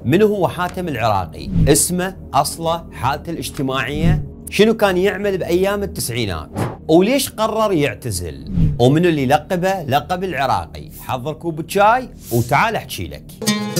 من هو حاتم العراقي؟ اسمه، أصله، حالته الاجتماعية، شنو كان يعمل بأيام التسعينات؟ وليش قرر يعتزل؟ ومنو اللي لقبه لقب العراقي؟ حضر كوب شاي وتعال احكي لك.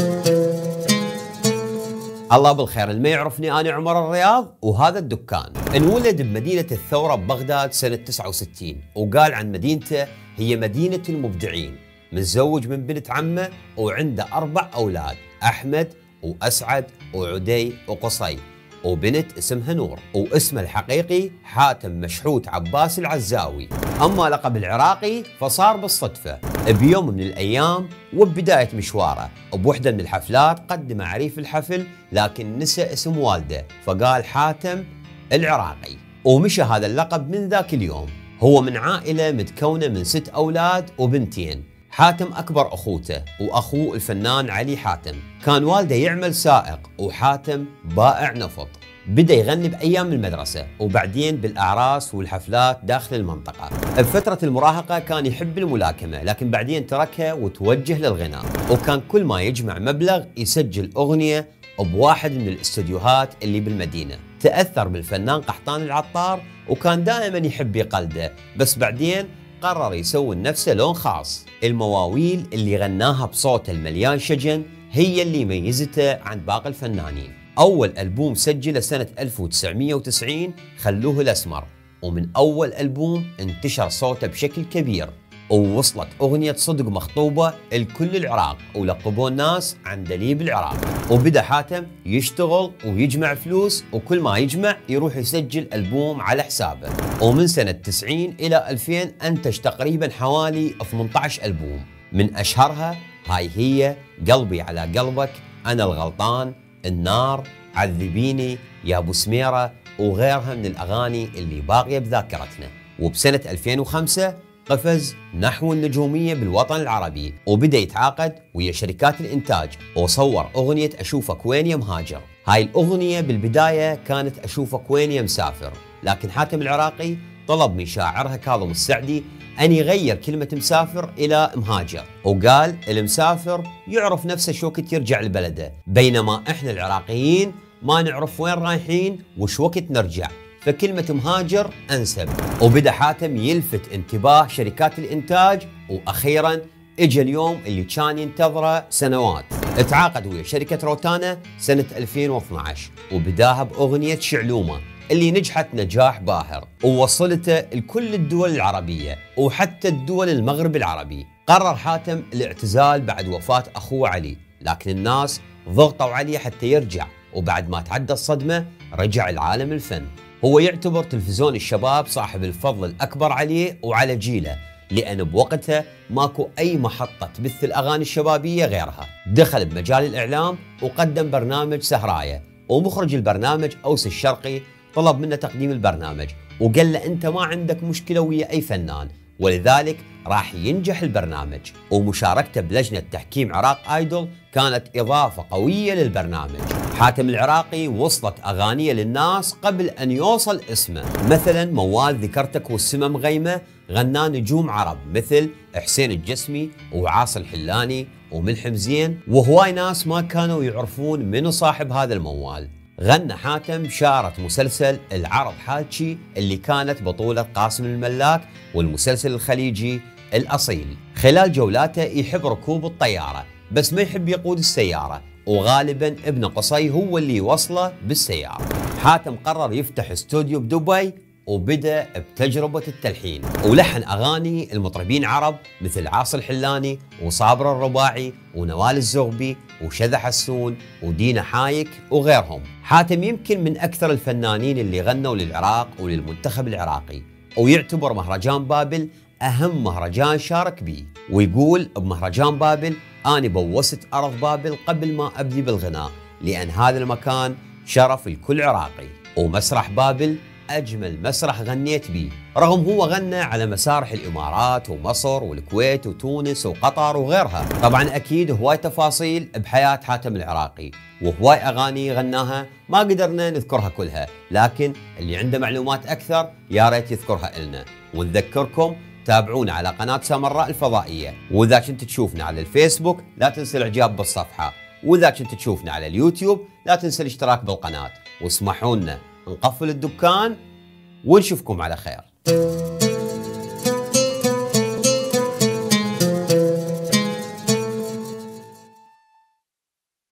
الله بالخير، اللي ما يعرفني أنا عمر الرياض وهذا الدكان. انولد بمدينة الثورة ببغداد سنة 69، وقال عن مدينته هي مدينة المبدعين. متزوج من بنت عمه وعنده 4 أولاد، أحمد وأسعد وعدي وقصي، وبنت اسمها نور، واسمه الحقيقي حاتم مشحوت عباس العزاوي. أما لقب العراقي فصار بالصدفة بيوم من الأيام وببداية مشواره. بوحدة من الحفلات قدم عريف الحفل لكن نسى اسم والده، فقال حاتم العراقي، ومشى هذا اللقب من ذاك اليوم. هو من عائلة متكونة من 6 أولاد وبنتين. حاتم أكبر أخوته، وأخوه الفنان علي حاتم كان والده يعمل سائق، وحاتم بائع نفط. بدأ يغني بأيام المدرسة، وبعدين بالأعراس والحفلات داخل المنطقة. بفترة المراهقة كان يحب الملاكمة، لكن بعدين تركها وتوجه للغناء. وكان كل ما يجمع مبلغ يسجل أغنية بواحد من الاستديوهات اللي بالمدينة. تأثر بالفنان قحطان العطار، وكان دائما يحب يقلده، بس بعدين قرر يسوي لنفسه لون خاص. المواويل اللي غناها بصوته المليان شجن هي اللي ميزته عن باقي الفنانين. أول ألبوم سجله سنة 1990 خلوه الأسمر، ومن أول ألبوم انتشر صوته بشكل كبير، ووصلت أغنية صدق مخطوبة لكل العراق، ولقبوه الناس عندليب العراق. وبدأ حاتم يشتغل ويجمع فلوس، وكل ما يجمع يروح يسجل ألبوم على حسابه. ومن سنة 90 إلى 2000 أنتج تقريبا حوالي 18 ألبوم، من أشهرها هاي هي قلبي على قلبك، أنا الغلطان، النار، عذبيني، يا ابو سميرة، وغيرها من الأغاني اللي باقية بذاكرتنا. وبسنة 2005 قفز نحو النجومية بالوطن العربي، وبدأ يتعاقد ويا شركات الإنتاج، وصور أغنية أشوفك وين يا مهاجر. هاي الأغنية بالبداية كانت أشوفك وين يا مسافر، لكن حاتم العراقي طلب من شاعرها كاظم السعدي أن يغير كلمة مسافر إلى مهاجر، وقال المسافر يعرف نفسه شو وقت يرجع لبلده، بينما إحنا العراقيين ما نعرف وين رايحين وش وقت نرجع، فكلمة مهاجر أنسب. وبدأ حاتم يلفت انتباه شركات الإنتاج، وأخيراً إجا اليوم اللي كان ينتظره سنوات. اتعاقد ويا شركة روتانا سنة 2012، وبداها بأغنية شعلومة اللي نجحت نجاح باهر، ووصلته لكل الدول العربية وحتى الدول المغرب العربي. قرر حاتم الاعتزال بعد وفاة أخوه علي، لكن الناس ضغطوا عليه حتى يرجع، وبعد ما تعدى الصدمة رجع لعالم الفن. هو يعتبر تلفزيون الشباب صاحب الفضل الأكبر عليه وعلى جيله، لأن بوقتها ماكو أي محطة تبث الأغاني الشبابية غيرها. دخل بمجال الإعلام وقدم برنامج سهراية، ومخرج البرنامج أوس الشرقي طلب منه تقديم البرنامج، وقال له أنت ما عندك مشكلة ويا أي فنان، ولذلك راح ينجح البرنامج. ومشاركته بلجنة تحكيم عراق آيدول كانت إضافة قوية للبرنامج. حاتم العراقي وصلت أغانيه للناس قبل أن يوصل اسمه، مثلا موال ذكرتك والسما مغيمة غناه نجوم عرب مثل حسين الجسمي وعاصي الحلاني وملحم زين، وهواي ناس ما كانوا يعرفون منو صاحب هذا الموال. غنى حاتم شارة مسلسل العرب حالشي اللي كانت بطولة قاسم الملاك، والمسلسل الخليجي الأصيل. خلال جولاته يحب ركوب الطيارة بس ما يحب يقود السيارة، وغالبا ابن قصي هو اللي يوصله بالسيارة. حاتم قرر يفتح استوديو بدبي، وبدأ بتجربة التلحين، ولحن أغاني المطربين عرب مثل عاصي الحلاني وصابر الرباعي ونوال الزغبي وشذى حسون ودينا حايك وغيرهم. حاتم يمكن من أكثر الفنانين اللي غنوا للعراق وللمنتخب العراقي، ويعتبر مهرجان بابل أهم مهرجان شارك بيه. ويقول بمهرجان بابل أنا بوست أرض بابل قبل ما أبدي بالغناء، لأن هذا المكان شرف الكل عراقي، ومسرح بابل أجمل مسرح غنيت بيه، رغم هو غنى على مسارح الإمارات ومصر والكويت وتونس وقطر وغيرها. طبعا أكيد هواي تفاصيل بحياة حاتم العراقي، وهواي أغاني غناها ما قدرنا نذكرها كلها، لكن اللي عنده معلومات أكثر يا ريت يذكرها لنا. ونذكركم تابعونا على قناة سامراء الفضائية، وإذا كنت تشوفنا على الفيسبوك لا تنسى الإعجاب بالصفحة، وإذا كنت تشوفنا على اليوتيوب لا تنسى الاشتراك بالقناة، واسمحوا لنا نقفل الدكان ونشوفكم على خير.